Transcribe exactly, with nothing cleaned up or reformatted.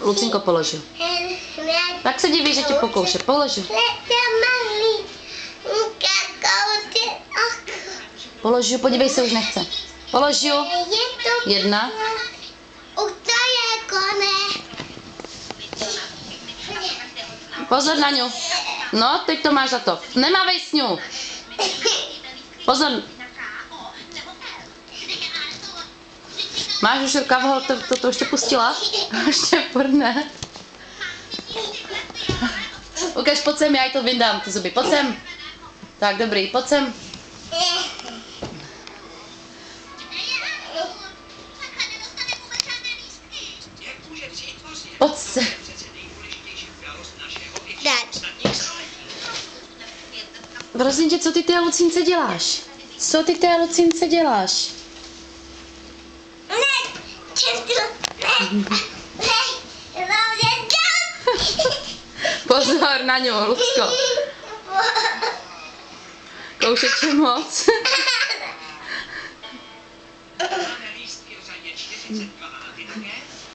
Lucinko, položil. Tak se diví, že tě pokouše. Položil. Položil, podívej se, už nechce. Položil. Jedna. Pozor na ňu. No, teď to máš za to. Nemávej s ňu. Pozor. Máš už rukav, to, to, to už tě pustila? Ještě furt ne. Ukaž, pojď sem, já jí to vyndám, ty zuby. Pojď sem. Tak, dobrý, pojď sem. Pojď se. Prosím tě, co ty té Lucince děláš? Co ty té Lucince děláš? Pozor na ňu, Lucko. Koušeče moc.